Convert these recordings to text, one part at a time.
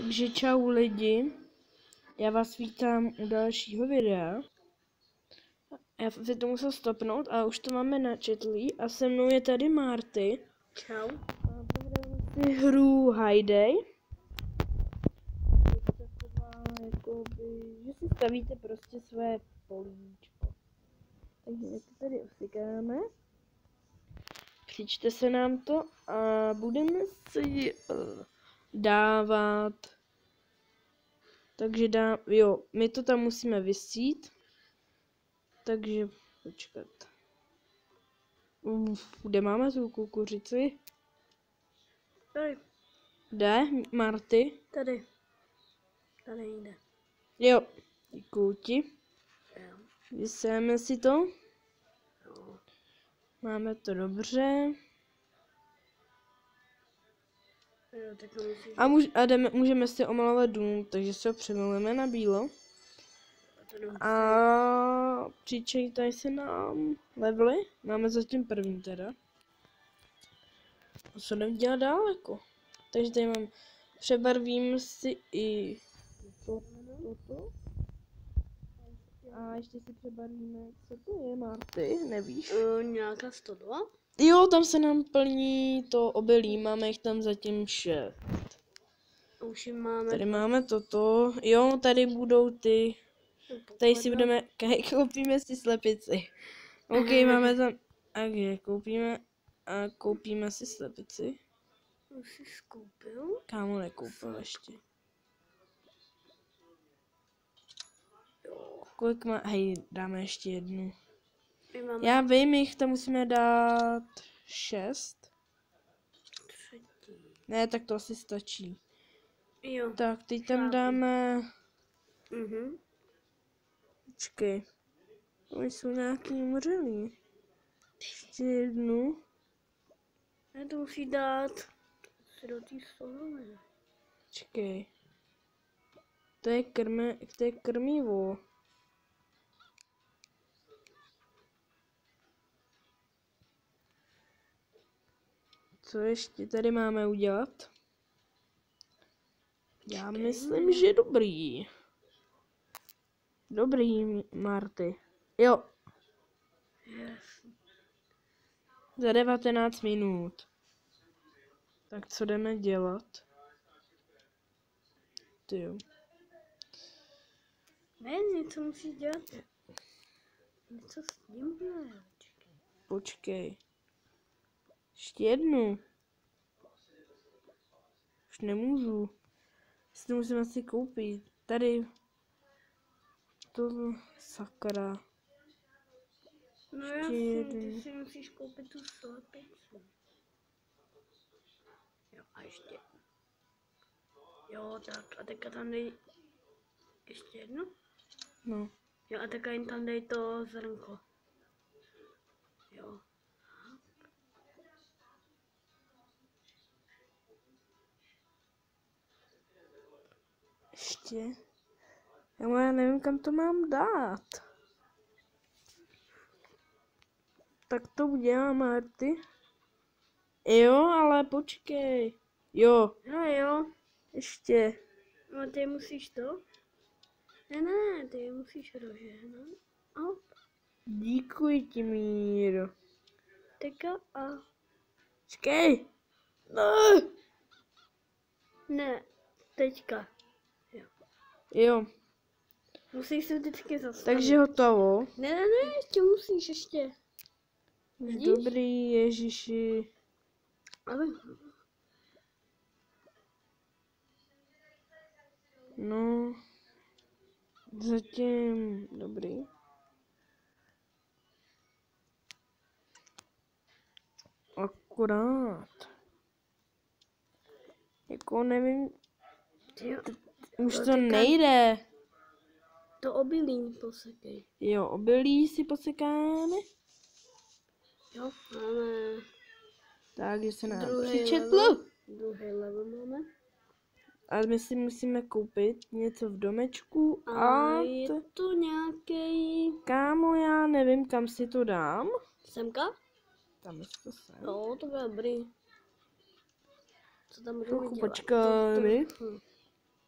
Takže čau lidi, já vás vítám u dalšího videa. Já si to musel stopnout, ale už to máme načetlý a se mnou je tady Marty. Čau. A prohrajeme si hru Hajdej. Je to taková, jakoby, že si stavíte prostě své políčko. Takže my to tady osykáme. Přičte se nám to a budeme si dávat. Takže my to tam musíme vysít. Takže počkat. Kde máme tu kukuřici? Tady. Kde, Marty? Tady. Tady jde. Jo, děkuju ti. Jo. Vysejeme si to. Jo. Máme to dobře. Jo, tak to musíš... A můžeme si omalovat dům, takže si ho přemalujeme na bílo. A přičejtaj se nám levely. Máme zatím první teda. A co jdem dělat dál jako? Takže tady mám, přebarvím si i toto. A ještě si přebarvíme, co to je, Marty, nevíš? Nějaká 102? Jo, tam se nám plní to obilí, máme jich tam zatím 6. Už jim máme... Tady máme toto, jo, tady budou ty, tady si budeme, koupíme si slepici. OK, máme tam, okay, koupíme si slepici. Už jsi skoupil? Kámo, nekoupil ještě. Jo. Kolik má, hej, dáme ještě jednu. Máme... Já vím, jich tam musíme dát 6. Třetí. Ne, tak to asi stačí. Jo. Tak, teď tam dáme, počkej, oni jsou nějaký umřelý. Ještě jednu. Ne, to musí dát si do té solové. Počkej. To je krmivo. Co ještě tady máme udělat? Já myslím, že dobrý. Dobrý, Marty. Jo. Yes. Za 19 minut. Tak co jdeme dělat? Tyjo. Ne, něco musíš dělat. Něco s tím ne. Počkej. Ještě jednu. Už nemůžu. Si to musím asi koupit. Tady. To sakra. No jasně, ty si musíš koupit tu slepici. Jo, a ještě. Jo, tak, a teďka tam dej ještě jedno. No. Jo, a teďka jim tam dej to zrnko. Jo. Ještě. Já nevím, kam to mám dát. Tak to udělám, Marty. Jo, ale počkej. Jo. No jo. Ještě. No ty musíš to? Ne, ty musíš rožehnat. Díkuji ti, Míro. Teďka a... Počkej. No. Ne, teďka. Jo. Musíš se vždycky zastavit. Takže hotovo. Ne, ještě musíš, ještě. Vidíš? Dobrý, Ježiši. Ale... No. Zatím dobrý. Akorát. Jako nevím. Už to nejde. To obilí posekej. Jo, obilí si posekáme. Jo, máme. Takže se nám Druhý přičetlo. Druhý level máme. A my si musíme koupit něco v domečku a je to nějaký... Kámo, já nevím, kam si to dám. Semka? Tam je to sem. Jo, to bude dobrý. Co tam můžeme dělat? Počkej.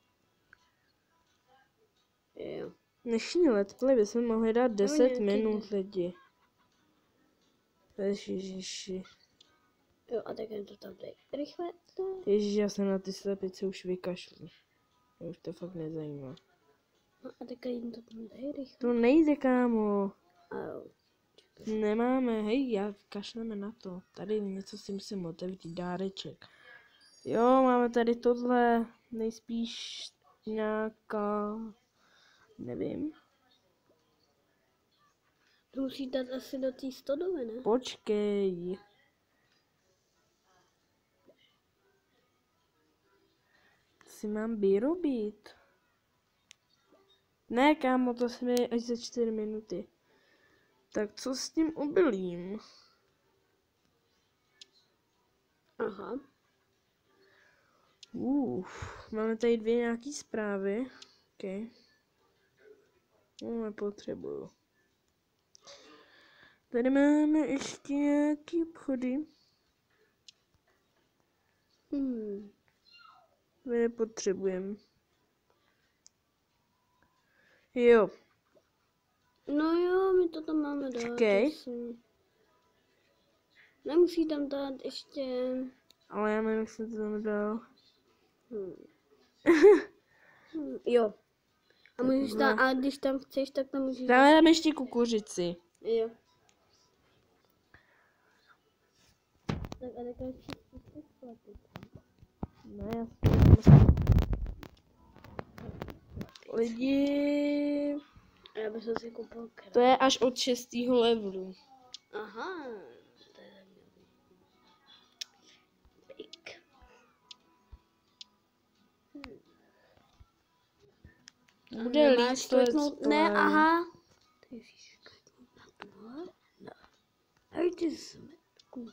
Jo. Dnešní let's play bychom mohli dát 10 nějaký minut lidi. Ježiši. Jo, a tak jen to tam dej. Rychle to. Ježiši, já se na ty slepice už vykašlu. Mě už to fakt nezajímá. No a tak jen to tam dej rychle. To nejde, kámo. A jo. Nemáme, hej, já kašleme na to. Tady něco si musím otevřít, dáreček. Jo, máme tady tohle, nejspíš nějaká, nevím. To musí dát asi do té stodovy, ne? Počkej. Si mám vyrobit. Ne, kámo, to se mi až za 4 minuty. Tak co s tím obilím? Aha. Máme tady 2 nějaký zprávy. OK. No, nepotřebuju. Tady máme ještě nějaký obchody. My nepotřebujeme. Jo. No jo, my to tam máme dát. Počkej. Asi. Nemusí tam dát ještě. Ale já nevím, jak jsem to tam dal. Jo. A můžeš tam, a když tam chceš, tak tam můžeš. Dáme tam ještě kukuřici. Jo. Tak a tak ještě slepit. No já lidi. Já bych si koupil krát. To je až od 6. levelu. Aha. To je zajímavý. Pik. Bude líst to ne, aha. Ty jsi kliknout na tohle? Ne. Hej, ty smetku.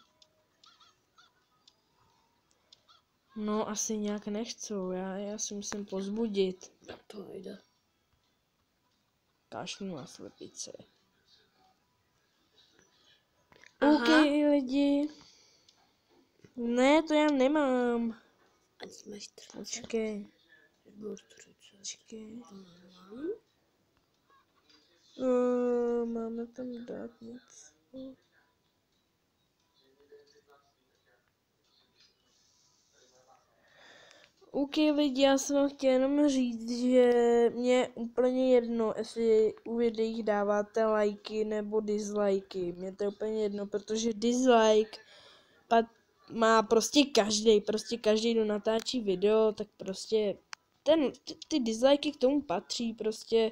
No, asi nějak nechcou, já si musím pozbudit. Tak to nejde. Kašlu na slepice. Aha. OK, lidi. Ne, to já nemám. A ty máš 30. Počkej. Bylo 40. Počkej. To nemám. Máme tam dát něco. OK, lidi, já jsem vám chtěl jenom říct, že mě je úplně jedno, jestli u videích dáváte lajky nebo dislikey. Mně to je úplně jedno, protože dislike má prostě každý, kdo natáčí video, tak prostě ty dislikey k tomu patří, prostě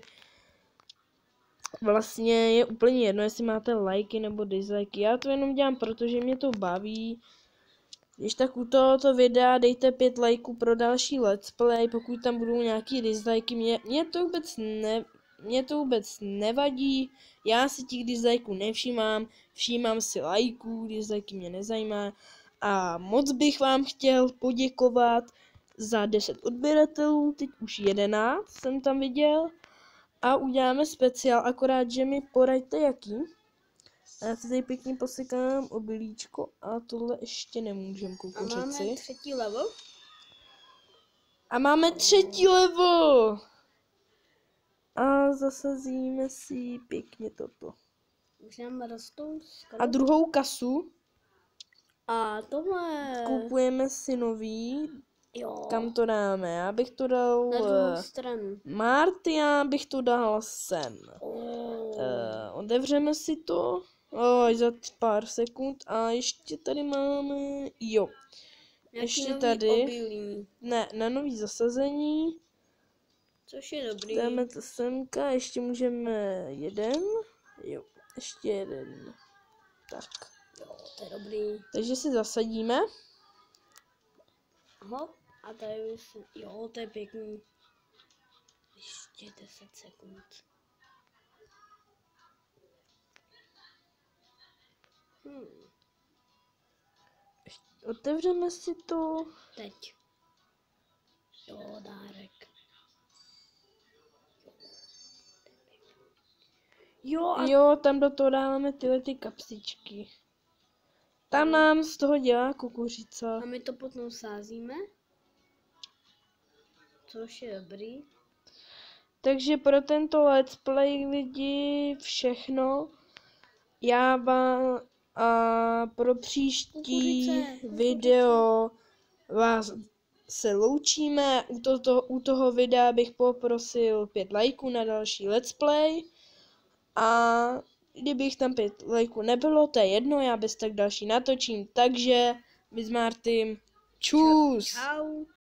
vlastně je úplně jedno, jestli máte lajky nebo dislikey. Já to jenom dělám, protože mě to baví. Když tak u tohoto videa dejte 5 lajků pro další let's play, pokud tam budou nějaký dislikey, mě to vůbec nevadí, já si těch dislikeů nevšímám, všímám si lajků, dislikey mě nezajímá a moc bych vám chtěl poděkovat za 10 odběratelů, teď už 11 jsem tam viděl a uděláme speciál, akorát, že mi poraďte jaký. A já si tady pěkně posekám obilíčko a tohle ještě nemůžem kukuřici. A máme 3. level? A máme 3. level! A zasazíme si pěkně toto. Už nám rostou A druhou kasu a tohle. kupujeme si nový. Jo. Kam to dáme? Já bych to dal... Na druhou stranu. MARTY, já bych to dal sem. Otevřeme si to. Za pár sekund. A ještě tady máme... Jo. Ještě tady. Obilí. Ne, na nový zasazení. Což je dobrý. Dáme to semka. Ještě můžeme jeden. Jo. Ještě jeden. Tak. Jo, to je dobrý. Takže si zasadíme. Aha. A tady už se... Jo, to je pěkný. Ještě 10 sekund. Otevřeme si to. Teď. Jo, dárek. Jo, tam do toho dáváme tyhle ty kapsičky. Tam nám z toho dělá kukuřica. A my to potom sázíme. Což je dobrý. Takže pro tento let's play lidi všechno. Já vám a pro příští video vás se loučíme. U toho videa bych poprosil 5 lajků na další let's play. A kdybych tam 5 lajků nebylo, to je jedno, já bez tak další natočím. Takže my s Martym čus! Čau.